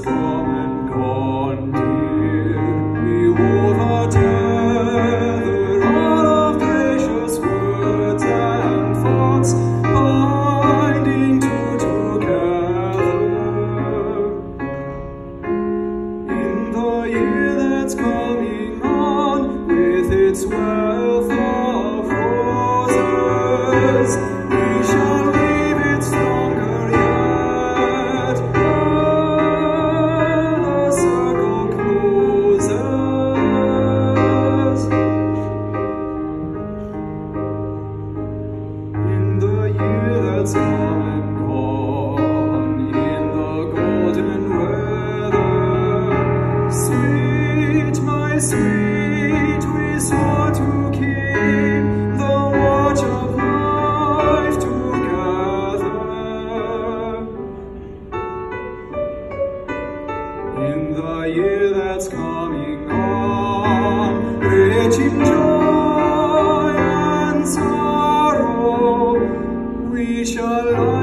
come and gone, dear. We wove our tether, all of precious words and thoughts, binding two together. In the year that's coming on, with its wealth of roses, we shall leave it stronger yet, when the circle closes. In the year that's come and gone, in the golden weather, sweet, my sweet, we swore to keep the watch of life together. In the year that's coming on, rich in joy and sorrow, we shall